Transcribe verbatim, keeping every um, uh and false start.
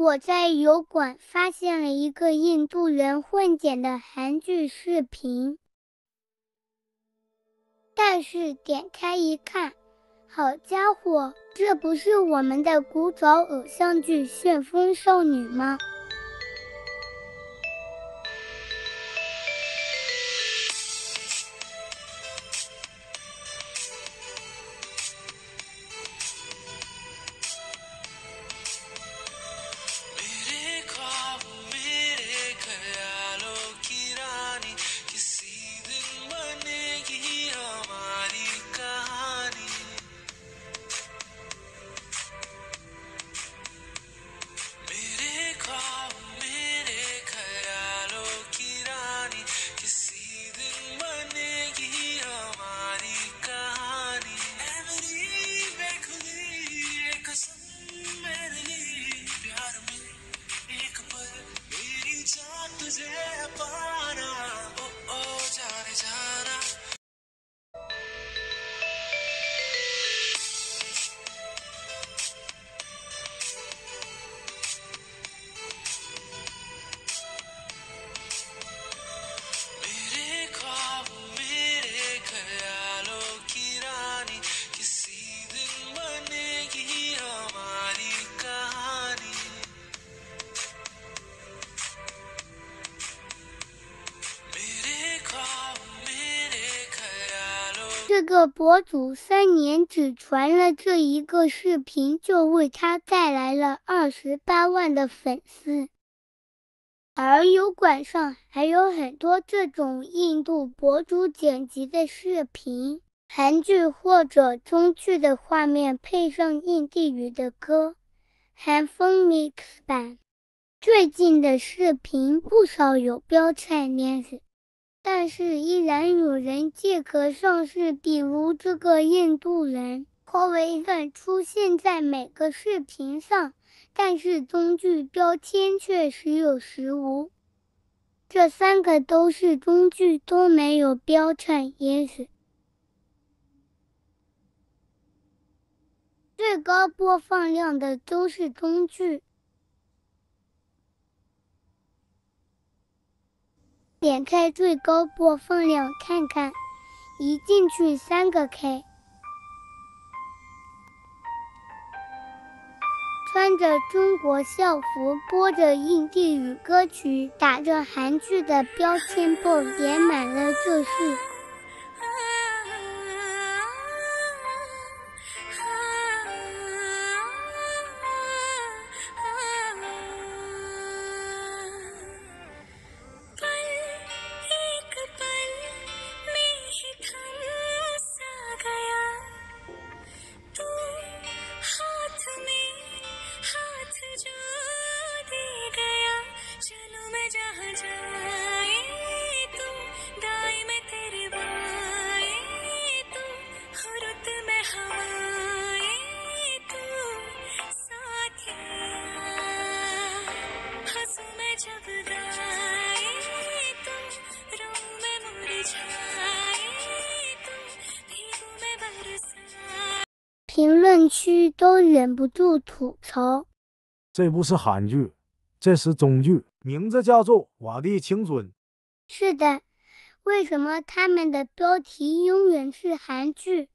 我在油管发现了一个印度人混剪的韩剧视频，但是点开一看，好家伙，这不是我们的古早偶像剧《旋风少女》吗？这个博主三年只传了这一个视频，就为他带来了二十八万的粉丝。而油管上还有很多这种印度博主剪辑的视频，韩剧或者中剧的画面配上印地语的歌，韩风 mix 版。最近的视频不少有标菜 Nancy， 但是依然有人借壳上市，比如这个印度人 Covegan 出现在每个视频上，但是中剧标签却时有时无。这三个都是中剧，都没有标称 Yes。 最高播放量的都是中剧。点开最高播放量看看，一进去三个 K。穿着中国校服，播着印地语歌曲，打着韩剧的标签 B O S S 点满了这是。评论区都忍不住吐槽， 这不是韩剧，这是中剧，名字叫做《我的青春》。 是的，为什么他们的标题永远是韩剧？